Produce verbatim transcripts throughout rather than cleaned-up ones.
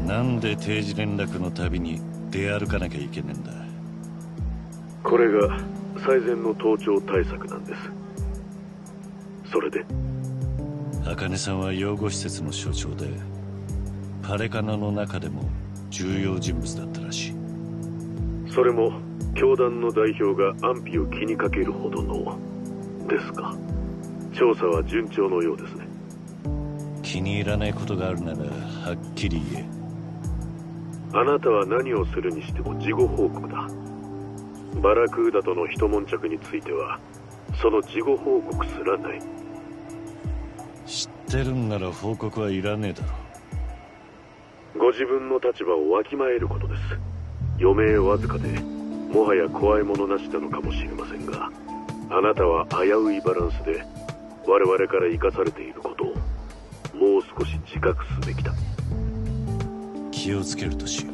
なんで定時連絡のたびに出歩かなきゃいけねえんだ。 これが最善の盗聴対策なんです。それで茜さんは養護施設の所長でパレカナの中でも重要人物だったらしい。 それも教団の代表が安否を気にかけるほどのですか。調査は順調のようですね。 気に入らないことがあるならはっきり言え。 あなたは何をするにしても事後報告だ。バラクーダとの一悶着についてはその事後報告すらない。 知ってるんなら報告はいらねえだろ。 ご自分の立場をわきまえることです。余命わずかでもはや怖いものなしなのかもしれませんが、あなたは危ういバランスで我々から生かされていることをもう少し自覚すべきだ。 気をつけるとしよう。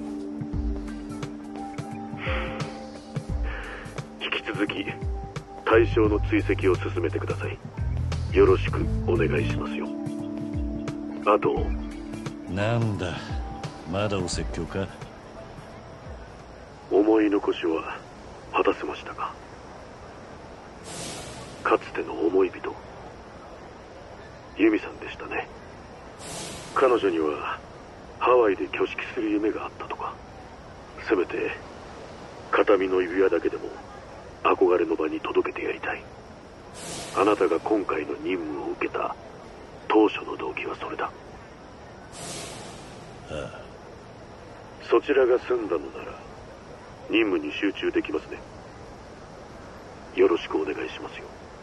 引き続き対象の追跡を進めてください。よろしくお願いしますよ。あと、 なんだまだお説教か。 思い残しは果たせましたか。かつての思い人ユミさんでしたね。彼女にはハワイで挙式する夢があったとか。せめて形見の指輪だけでも憧れの場に届けてやりたい。あなたが今回の任務を受けた当初の動機はそれだ。 ああ。 そちらが済んだのなら任務に集中できますね。よろしくお願いしますよ。